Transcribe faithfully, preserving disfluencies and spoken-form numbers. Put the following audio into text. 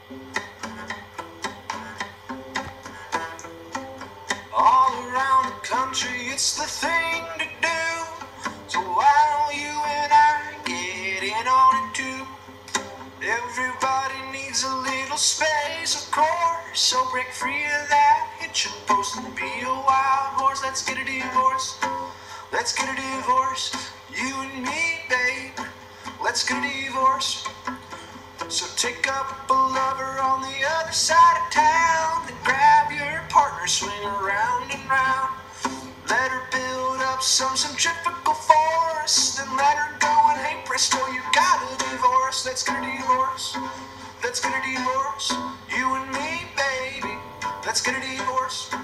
All around the country, it's the thing to do. So why don't you and I get in on it too? Everybody needs a little space, of course. So break free of that hitching post and be a wild horse. Let's get a divorce. Let's get a divorce. You and me, babe. Let's get a divorce. So take up a lover on the other side of town, and grab your partner, swing around and round. Let her build up some centrifugal force, then let her go and hey presto, you got a divorce. Let's get a divorce. Let's get a divorce. You and me, baby. Let's get a divorce.